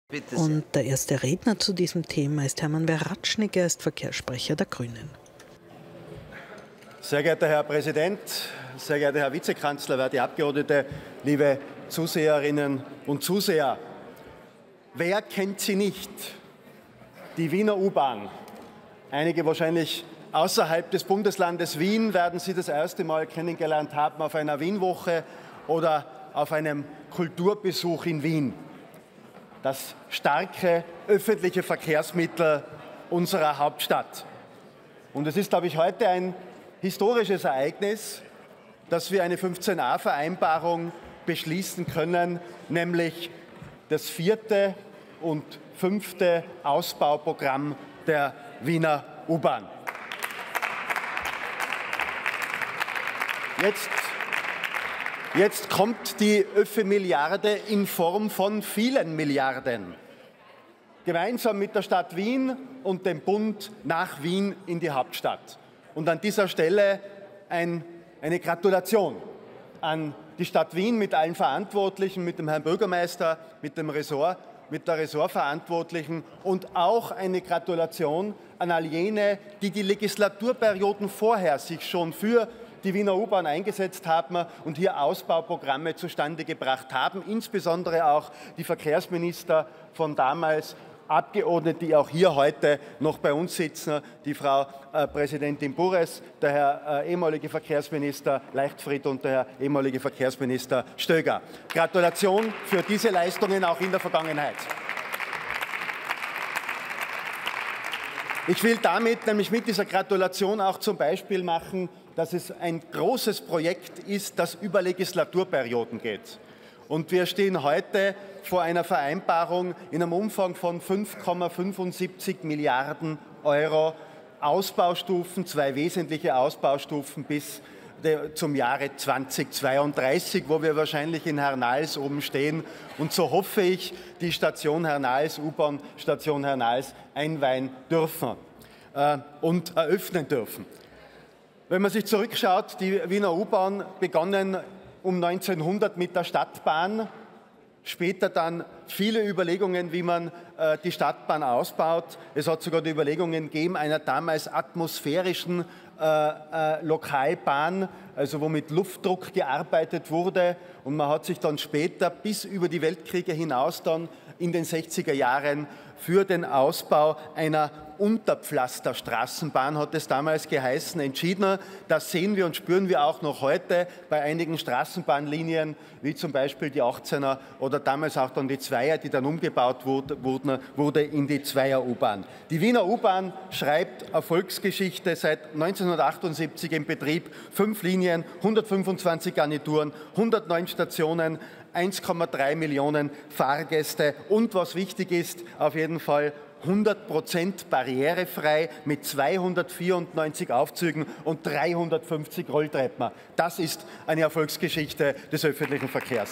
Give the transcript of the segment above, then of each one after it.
Bitte sehr. Und der erste Redner zu diesem Thema ist Hermann Weracznik, er ist Verkehrssprecher der Grünen. Sehr geehrter Herr Präsident, sehr geehrter Herr Vizekanzler, werte Abgeordnete, liebe Zuseherinnen und Zuseher. Wer kennt sie nicht? Die Wiener U-Bahn. Einige wahrscheinlich außerhalb des Bundeslandes Wien werden Sie das erste Mal kennengelernt haben auf einer Wienwoche oder auf einem Kulturbesuch in Wien. Das starke öffentliche Verkehrsmittel unserer Hauptstadt. Und es ist, glaube ich, heute ein historisches Ereignis, dass wir eine 15a-Vereinbarung beschließen können, nämlich das 4. und 5. Ausbauprogramm der Wiener U-Bahn. Jetzt kommt die ÖFE-Milliarde in Form von vielen Milliarden. Gemeinsam mit der Stadt Wien und dem Bund nach Wien in die Hauptstadt. Und an dieser Stelle eine Gratulation an die Stadt Wien mit allen Verantwortlichen, mit dem Herrn Bürgermeister, mit der Ressortverantwortlichen und auch eine Gratulation an all jene, die die Legislaturperioden vorher sich schon für die Wiener U-Bahn eingesetzt haben und hier Ausbauprogramme zustande gebracht haben, insbesondere auch die Verkehrsminister von damals, Abgeordnete, die auch hier heute noch bei uns sitzen, die Frau Präsidentin Burres, der Herr ehemalige Verkehrsminister Leichtfried und der Herr ehemalige Verkehrsminister Stöger. Gratulation für diese Leistungen auch in der Vergangenheit. Ich will damit nämlich mit dieser Gratulation auch zum Beispiel machen, dass es ein großes Projekt ist, das über Legislaturperioden geht. Und wir stehen heute vor einer Vereinbarung in einem Umfang von 5,75 Milliarden Euro Ausbaustufen, 2 wesentliche Ausbaustufen bis zum Jahre 2032, wo wir wahrscheinlich in Hernals oben stehen. Und so hoffe ich, die Station Hernals, U-Bahn-Station Hernals, einweihen dürfen und eröffnen dürfen. Wenn man sich zurückschaut, die Wiener U-Bahn begonnen um 1900 mit der Stadtbahn, später dann viele Überlegungen, wie man die Stadtbahn ausbaut. Es hat sogar die Überlegungen gegeben einer damals atmosphärischen Lokalbahn, also wo mit Luftdruck gearbeitet wurde. Und man hat sich dann später bis über die Weltkriege hinaus dann in den 60er Jahren für den Ausbau einer Unterpflasterstraßenbahn, hat es damals geheißen, entschieden. Das sehen wir und spüren wir auch noch heute bei einigen Straßenbahnlinien, wie zum Beispiel die 18er oder damals auch dann die 2er, die dann umgebaut wurde in die 2er-U-Bahn. Die Wiener U-Bahn schreibt Erfolgsgeschichte, seit 1978 im Betrieb, 5 Linien, 125 Garnituren, 109 Stationen, 1,3 Millionen Fahrgäste und was wichtig ist, auf jeden Fall 100% barrierefrei mit 294 Aufzügen und 350 Rolltreppen. Das ist eine Erfolgsgeschichte des öffentlichen Verkehrs.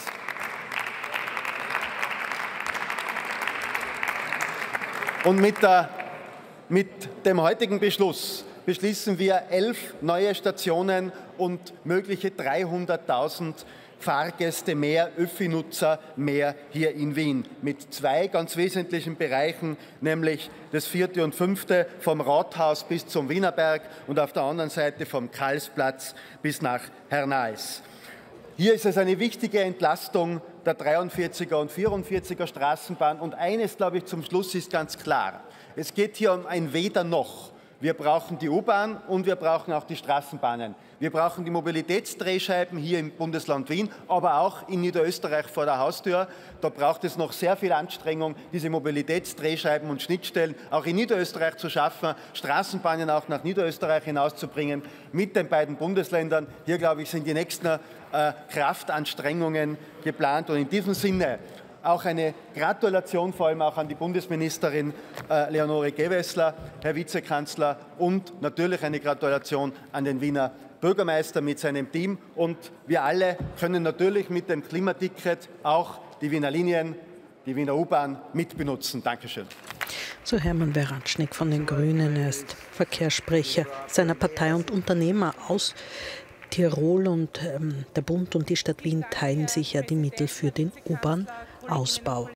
Und mit dem heutigen Beschluss beschließen wir 11 neue Stationen und mögliche 300.000 Fahrgäste mehr, Öffi-Nutzer mehr hier in Wien. Mit 2 ganz wesentlichen Bereichen, nämlich das 4. und 5. vom Rathaus bis zum Wienerberg und auf der anderen Seite vom Karlsplatz bis nach Hernals. Hier ist es eine wichtige Entlastung der 43er und 44er Straßenbahn. Und eines, glaube ich, zum Schluss ist ganz klar. Es geht hier um ein Weder-Noch. Wir brauchen die U-Bahn und wir brauchen auch die Straßenbahnen. Wir brauchen die Mobilitätsdrehscheiben hier im Bundesland Wien, aber auch in Niederösterreich vor der Haustür. Da braucht es noch sehr viel Anstrengung, diese Mobilitätsdrehscheiben und Schnittstellen auch in Niederösterreich zu schaffen, Straßenbahnen auch nach Niederösterreich hinauszubringen mit den beiden Bundesländern. Hier, glaube ich, sind die nächsten Kraftanstrengungen geplant. Und in diesem Sinne auch eine Gratulation vor allem auch an die Bundesministerin Leonore Gewessler, Herr Vizekanzler, und natürlich eine Gratulation an den Wiener Bürgermeister mit seinem Team. Und wir alle können natürlich mit dem Klimaticket auch die Wiener Linien, die Wiener U-Bahn mitbenutzen. Dankeschön. So Hermann Weracznik von den Grünen, er ist Verkehrssprecher seiner Partei und Unternehmer aus Tirol, und der Bund und die Stadt Wien teilen sich ja die Mittel für den U-Bahn-Ausbau.